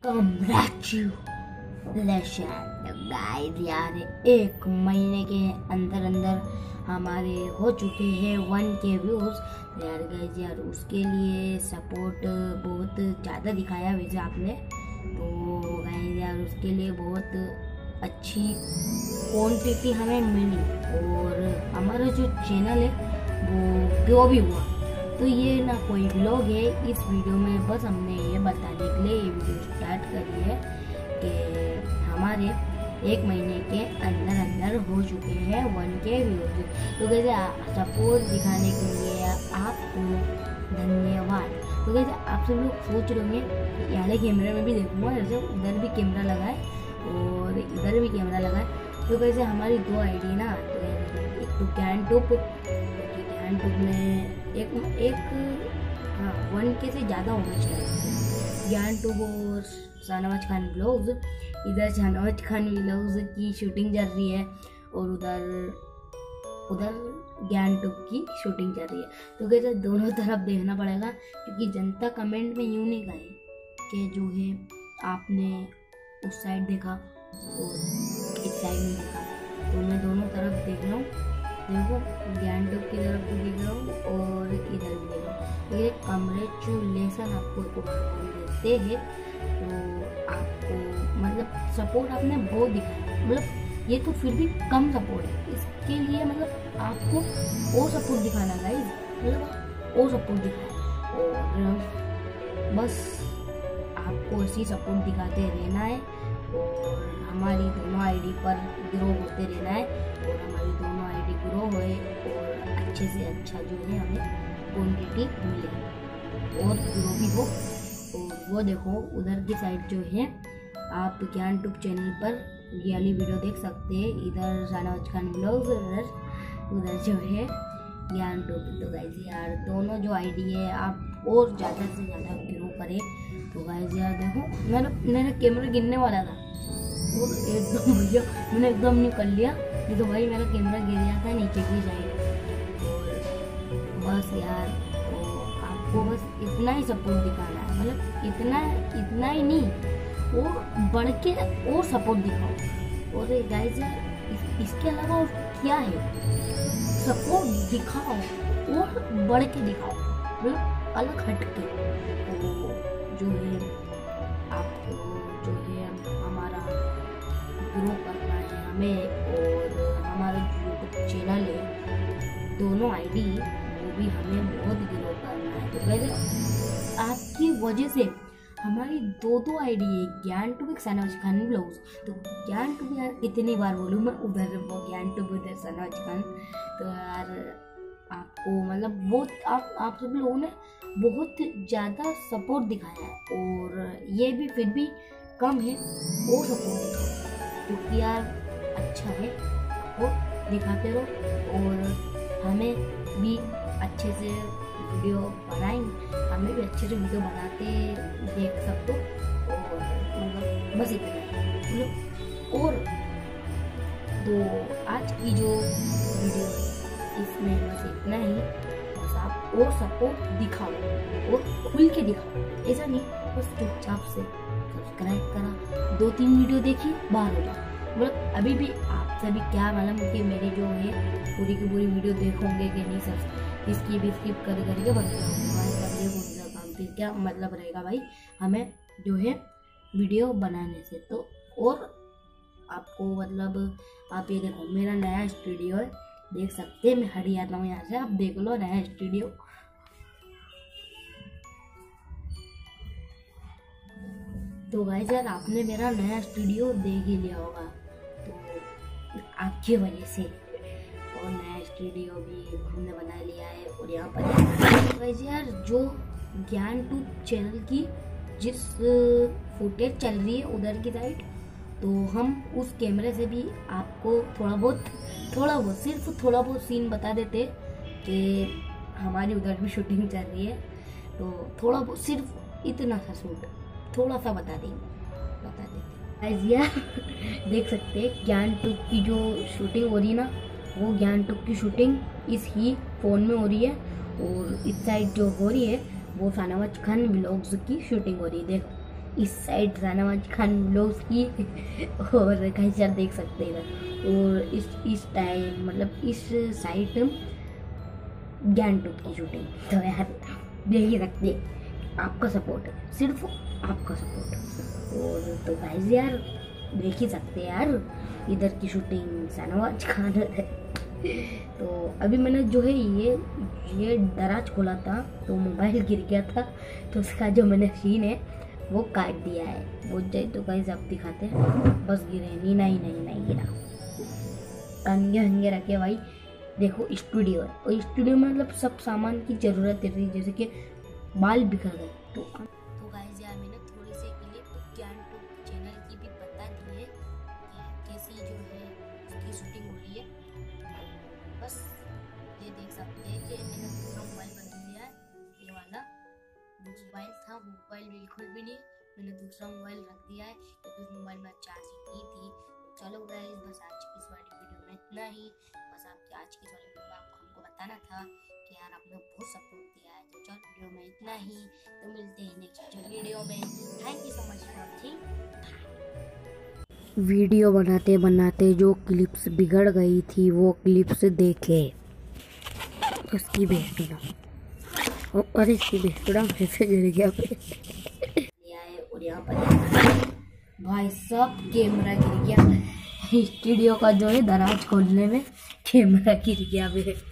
Guys यार 1 महीने के अंदर अंदर हमारे हो चुके हैं 1K व्यूज। यार गाइस यार उसके लिए सपोर्ट बहुत ज़्यादा दिखाया वैसे आपने, तो गाइस यार उसके लिए बहुत अच्छी क्वांटिटी हमें मिली और हमारा जो चैनल है वो ग्रो भी हुआ। तो ये ना कोई व्लॉग है, इस वीडियो में बस हमने ये बताने के लिए ये वीडियो स्टार्ट करी है कि हमारे 1 महीने के अंदर अंदर हो चुके हैं 1K व्यूज। तो कैसे सपोर्ट दिखाने के लिए आपको धन्यवाद। तो कैसे आप सब लोग सोच रहे होंगे यार कैमरे में भी देखूंगा, जैसे उधर भी कैमरा लगा है और इधर भी कैमरा लगा है। तो कैसे हमारी 2 आईडी ना, तो एक तो ज्ञानटूब में एक 1K से ज़्यादा होना चाहिए ज्ञानटूब और शाहनवाज खान व्लॉग्स। इधर शाहनवाज खान व्लॉग्स की शूटिंग चल रही है और उधर ज्ञानटूब की शूटिंग चल रही है। तो कैसे दोनों तरफ देखना पड़ेगा, क्योंकि जनता कमेंट में यूँ नहीं कहे कि जो है आपने उस साइड देखा और इस साइड में देखा। तो मैं दोनों तरफ देख रहा हूँ, देखो ज्ञानटूब की तरफ भी देख रहा हूँ और इधर भी देख रहा हूँ। ये कॉन्ग्रेचुलेसन आपको देते हैं, तो आपको मतलब सपोर्ट आपने बहुत दिखाया। मतलब ये तो फिर भी कम सपोर्ट है, इसके लिए मतलब आपको और सपोर्ट दिखाना गाइस, मतलब और सपोर्ट दिखाना और बस आपको ऐसी सपोर्ट दिखाते रहना है और हमारी दोनों आईडी पर ग्रो होते रहना है और हमारी दोनों आईडी ग्रो होए और अच्छे से अच्छा जो है हमें क्वांटिटी मिले और ग्रो भी हो। और वो देखो उधर की साइड जो है आप ज्ञानटूब चैनल पर ये वाली वीडियो देख सकते हैं। इधर शाहनवाज खान व्लॉग्स, उधर जो है ज्ञानटूब। तो गाइस यार दोनों जो आईडी है आप और ज़्यादा से ज़्यादा ग्रो करें। तो गाइस यार देखो मेरा कैमरा गिरने वाला था और एकदम भैया मैंने एकदम नहीं कर लिया, नहीं तो भाई मेरा कैमरा गिर गया था नीचे की साइड। और बस यार तो आपको बस इतना ही सपोर्ट दिखाना है, मतलब इतना ही नहीं, वो बढ़ के और सपोर्ट दिखाओ। और गाइस यार इसके अलावा और क्या है, सपोर्ट दिखाओ और बढ़ के दिखाओ, मतलब अलग हट के। तो जो है आपको जो है हमारा ग्रो करना है हमें, और हमारा जो यूट्यूब चैनल है दोनों आईडी वो भी हमें बहुत ग्रो करना है। तो वैसे आपकी वजह से हमारी 2 आईडी है, ज्ञानटूब एक शाहनवाज खान व्लॉग्स। तो ज्ञानटूब यार कितनी बार बोलूँ मैं, उधर वो ज्ञानटूब उधर शाहनवाज खान। तो यार आपको मतलब बहुत आप सब लोगों ने बहुत ज़्यादा सपोर्ट दिखाया है और ये भी फिर भी कम है, और सपोर्ट दिखाओ क्योंकि यार अच्छा है, और दिखाते रहो और हमें भी अच्छे से वीडियो बनाएंगे, हमें भी अच्छे से वीडियो बनाते देख सकते हो। और मतलब बस इतना मतलब, और तो आज की जो वीडियो है इसमें बस इतना ही। बस आप और सपोर्ट दिखाओ और खुल के दिखाओ, ऐसा नहीं बस चुपचाप से सब्सक्राइब करा 2-3 वीडियो देखी बाहर हो जाओ। मतलब अभी भी आप सभी क्या मालूम कि मेरी जो है पूरी की पूरी वीडियो देखोगे कि नहीं, सब स्किप करके बन जाओगे, कौन सा काम फिर क्या मतलब रहेगा भाई हमें जो है वीडियो बनाने से। तो और आपको मतलब आप ये देखो मेरा नया स्टूडियो है, देख सकते हैं, मैं हट जाता हूँ यहाँ से, आप देख लो नया स्टूडियो। तो गाइस यार आपने मेरा नया स्टूडियो देख ही लिया होगा, तो आपकी वजह से और नया स्टूडियो भी हमने बना लिया है। और यहाँ पर गाइस यार जो ज्ञानटूब चैनल की जिस फुटेज चल रही है उधर की साइड, तो हम उस कैमरे से भी आपको थोड़ा बहुत सिर्फ थोड़ा बहुत सीन बता देते कि हमारी उधर भी शूटिंग चल रही है। तो थोड़ा बहुत सिर्फ इतना सा शूट थोड़ा सा बता देते यार देख सकते हैं ज्ञानटूब की जो शूटिंग हो रही है ना, वो ज्ञानटूब की शूटिंग इस ही फ़ोन में हो रही है, और इस साइड जो हो रही है वो शाहनवाज खान व्लॉग्स की शूटिंग हो रही है। देखो इस साइड शाहनवाज खान ब्लॉग्स की और गाइस यार देख सकते हैं इधर, और इस टाइम मतलब इस साइड गैंगटॉक की शूटिंग। तो यार देख ही सकते हैं, आपका सपोर्ट है, सिर्फ आपका सपोर्ट। और तो गाइस यार देख ही सकते हैं यार, इधर की शूटिंग शाहनवाज खान है। तो अभी मैंने जो है ये दराज खोला था तो मोबाइल गिर गया था, तो उसका जो मैंने सीन है वो काट दिया है। वो जाए तो गाइस आप दिखाते हैं, बस गिरे नहीं गिरा, कंगे हंगे रखे भाई। देखो स्टूडियो है, और स्टूडियो में मतलब सब सामान की जरूरत है, जैसे कि बाल बिखर गए तो गाइस यार मैंने थोड़ी सी क्लिप गैंगटॉक चैनल की भी बता दी है कि कैसी जो है उसकी शूटिंग हो रही है। बस ये देख सकते हैं कि मैंने दूसरा मोबाइल बदल लिया है, ये वाला मोबाइल था, मोबाइल बिल्कुल भी नहीं, मैंने दूसरा मोबाइल रख दिया है क्योंकि उस मोबाइल में चार्जिंग नहीं थी। चलो गाइस बस आज की इस वाली वीडियो में इतना ही। बस आपकी आज की वाली वीडियो में आपको हमको बताना था कि यार आपने बहुत सपोर्ट दिया है। तो चल वीडियो में इतना ही, तो मिलते हैं नेक्स्ट वीडियो में। Thank you so much for watching. Video बनाते बनाते जो क्लिप्स बिगड़ गई थी वो क्लिप्स देखे, उसकी भेजना, अरे इसकी भेजना कैसे गिर गया पे और यहाँ पर भाई सब कैमरा गिर गया, स्टूडियो का जो है दराज खोलने में कैमरा गिर गया मेरे।